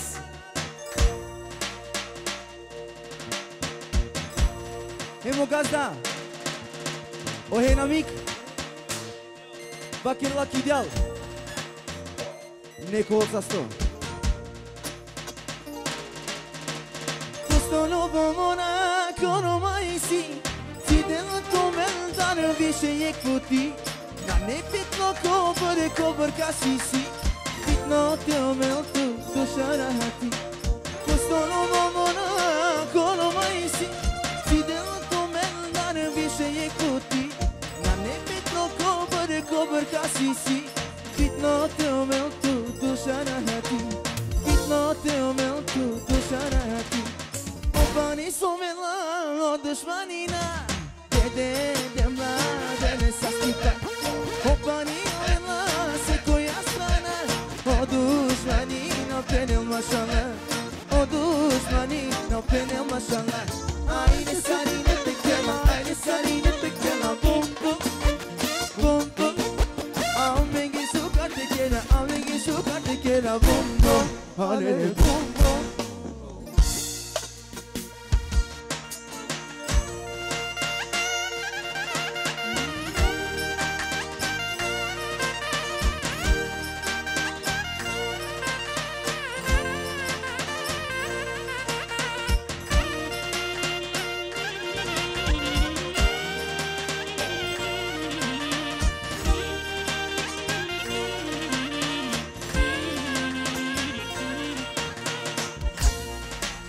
[SPEAKER 4] Emo gazda. O henamik. Bakir la kideal. Neko oța sto. Questo nuovo monaco non mai si. Ti del tomel dar više je kuti. Na ne pitno kobar kasi si. Pitno te omel tu šarahati. Questo nuovo monaco non mai si. Ti del više je kuti. Na nebitno kobar kasi si. Bitno te omel tu duša rahati. Bitno te omel tu duša rahati. Obani somela od dušmanina. Dede mlade ne saskita. Obani omela se koja strana. Od dušmanina penel mašala. Od dušmanina penel mašala. Ajde sarine tekela. Sarine tekela, bum bum, bum bum. Amengi suka tekela, bum bum. Hale bum bum.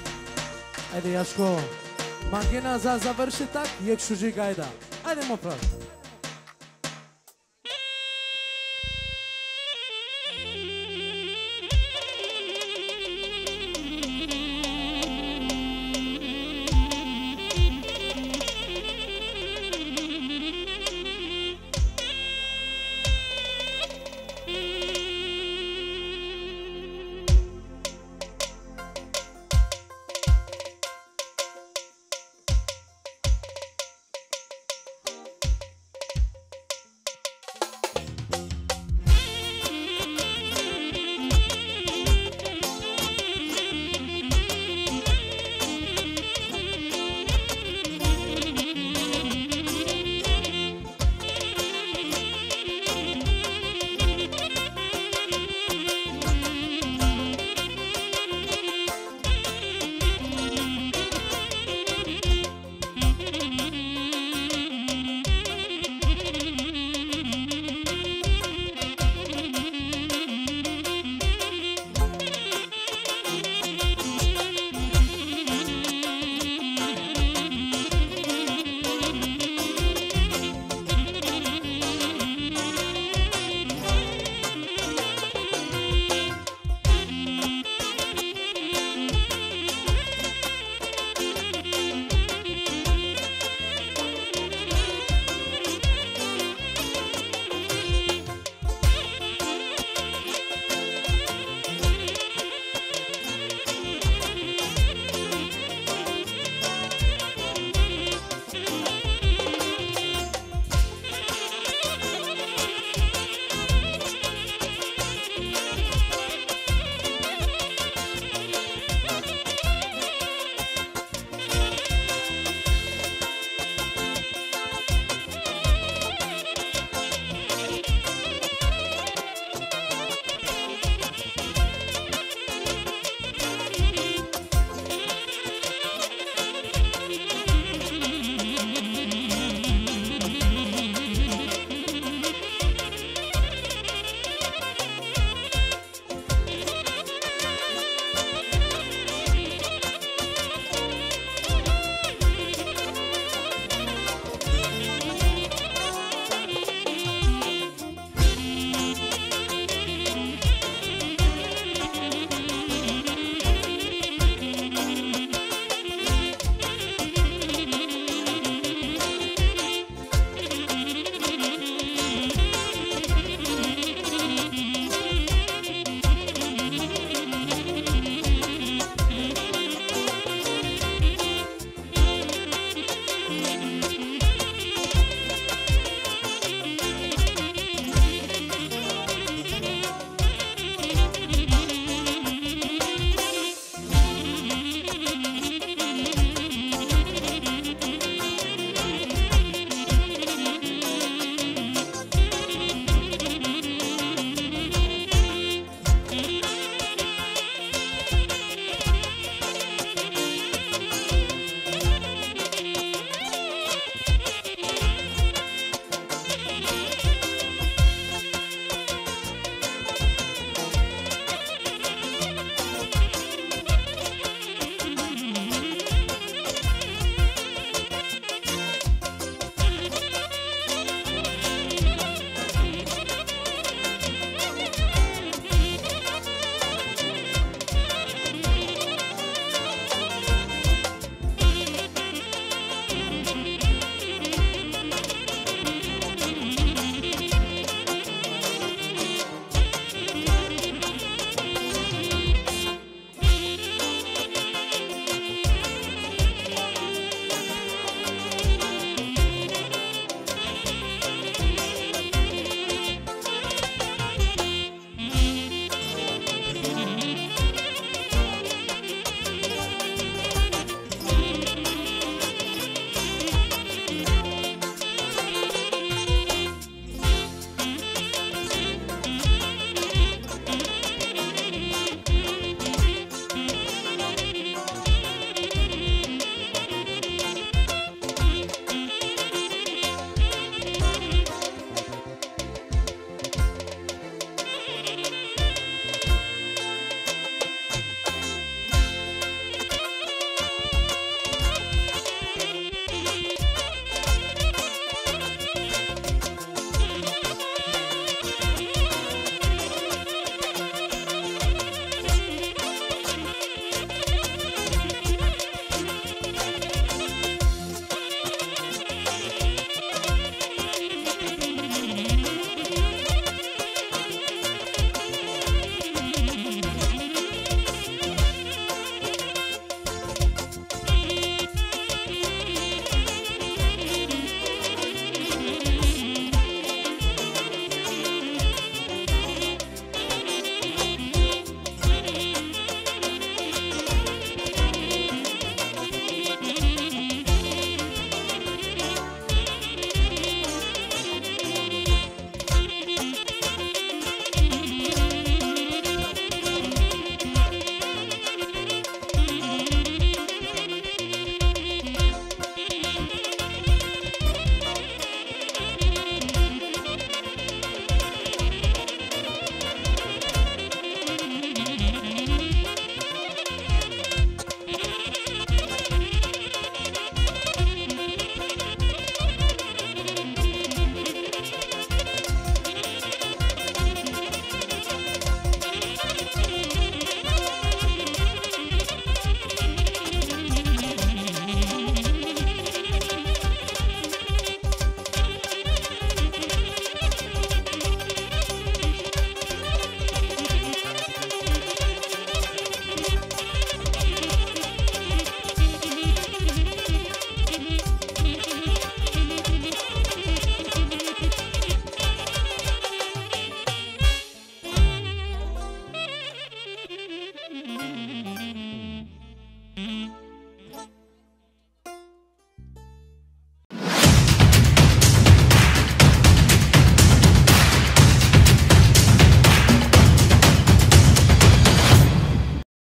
[SPEAKER 5] Ajde Jaško, mangena za završetak, jek šuži gajda. Ajde mo prav.